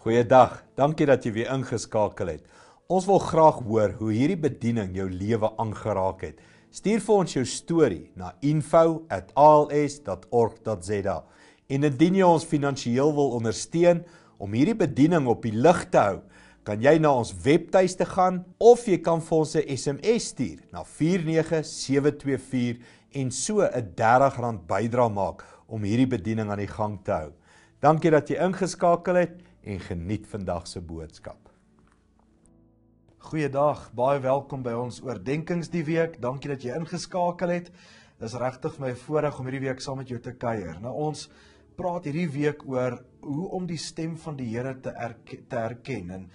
Goeiedag, dankie dat jy weer ingeskakel het. Ons wil graag hoor hoe hierdie bediening jou lewe aangeraak het. Stuur vir ons jou storie na info@als.org.za. En indien jy ons finansiëel wil ondersteun om hierdie bediening op die lig te hou, kan jy na ons webtuiste gaan of jy kan vir ons 'n SMS stuur na 49724 en so 'n R30 bydrae maak om hierdie bediening aan die gang te hou. Dankie dat jy ingeskakel het en geniet vandag se boodskap. Goeiedag, baie welkom by ons oordenkings die week. Dankie dat jy ingeskakel het. Dis regtig vir my 'n voorreg om hierdie week saam met jou te kuier. Nou ons praat hierdie week oor hoe om die stem van die Here te herken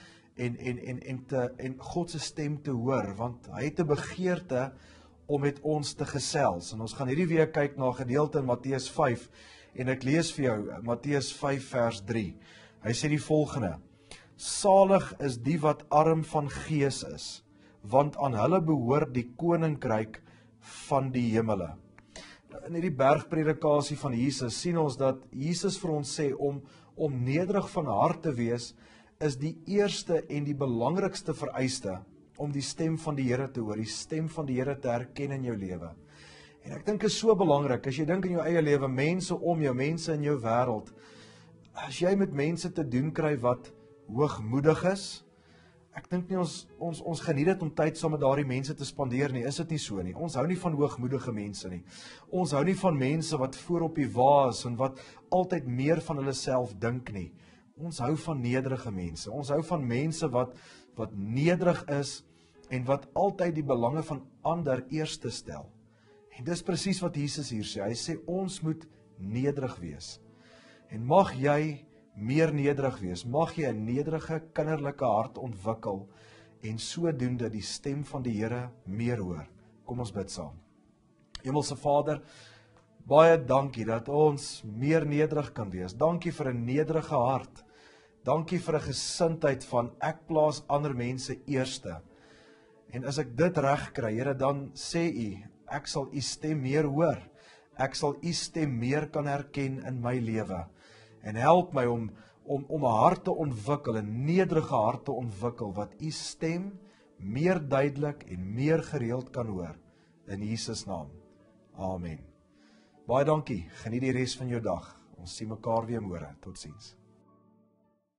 en God se stem te hoor, want hy het 'n begeerte om met ons te gesels. En ons gaan hierdie week kyk na 'n gedeelte in Matteus 5 en ek lees vir jou Matteus 5 vers 3. Hy sê die volgende: Salig is die wat arm van gees is, want aan hulle behoort die koninkryk van die hemele. In hierdie bergpredikasie van Jesus sien ons dat Jesus vir ons sê om nederig van hart te wees is die eerste en die belangrikste vereiste om die stem van die Here te hoor, die stem van die Here te herken in jou lewe. En ek dink is so belangrik, as jy dink in jou eie lewe, mense om jou, mense in jou wêreld, as jy met mense te doen kry wat hoogmoedig is, ek dink nie ons geniet dit om tyd saam met daardie mense te spandeer nie, is dit nie so nie. Ons hou nie van hoogmoedige mense nie. Ons hou nie van mense wat voor op die waas en wat altyd meer van hulle self dink nie. Ons hou van nederige mense. Ons hou van mense wat nederig is en wat altyd die belange van ander eerste stel. En dis presies wat Jesus hier sê. Hy sê ons moet nederig wees. En mag jy meer nederig wees. Mag jy 'n nederige kinderlike hart ontwikkel en sodoende die stem van die Here meer hoor. Kom ons bid saam. Hemelse Vader, baie dankie dat ons meer nederig kan wees. Dankie vir 'n nederige hart. Dankie vir 'n gesindheid van ek plaas ander mense eerste. En as ek dit reg kry, Here, dan sê U, ek sal U stem meer hoor. Ek sal U stem meer kan herken in my lewe. En help my om 'n hart te ontwikkel, 'n nederige hart te ontwikkel, wat U stem meer duidelik en meer gereeld kan hoor. In Jesus naam. Amen. Baie dankie. Geniet die res van jou dag. Ons sien mekaar weer môre. Totsiens.